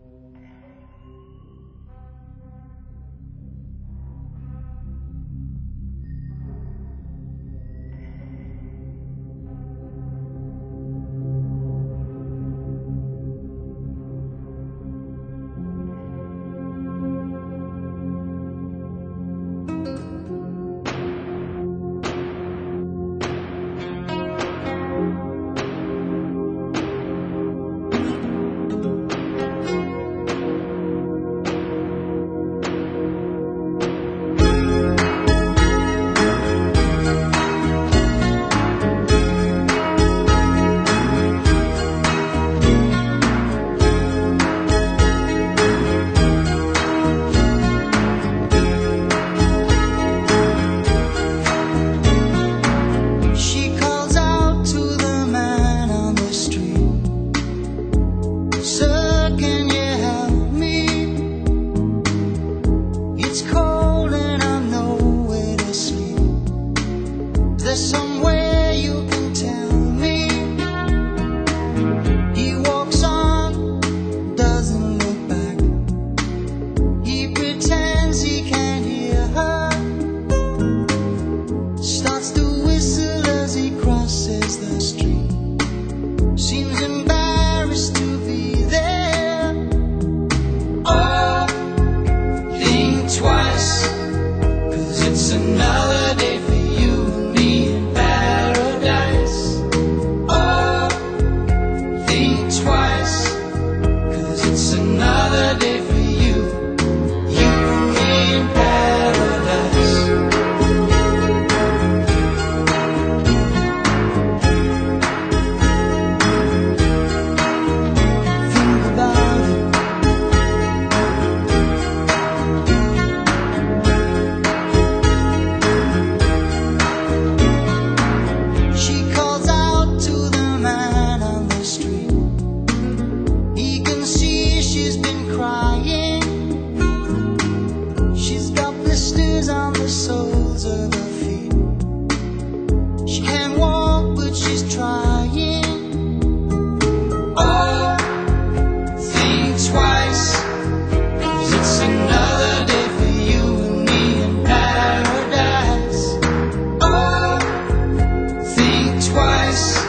There's somewhere you can tell me. He walks on, doesn't look back. He pretends he can't hear her. Starts to whistle as he crosses the street. Seems embarrassed to be there. Oh, think twice, 'cause it's another day for you and me in paradise. Oh, think twice, 'cause it's another day for you and me in paradise. Think about it. She calls out to the man on the street. He can see she's been crying. She's got blisters on the soles of her feet. She can't walk, but she's trying. Oh, think twice, 'cause it's another day for you and me in paradise. Oh, think twice,